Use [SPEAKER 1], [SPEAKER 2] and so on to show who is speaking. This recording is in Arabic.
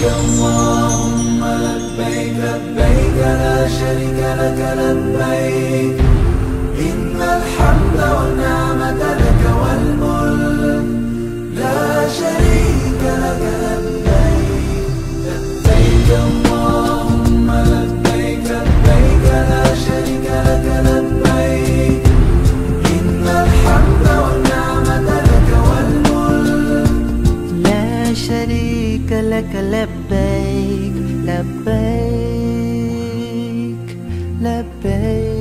[SPEAKER 1] اللهم لبيك لبيك لا شريك لك لبيك إن الحمد والنعمة لك والملك لا شريك لك لبيك لبيك اللهم لبيك لبيك لا شريك لك لبيك إن الحمد والنعمة لك والملك
[SPEAKER 2] لا شريك لك لبيك لبيك لبيك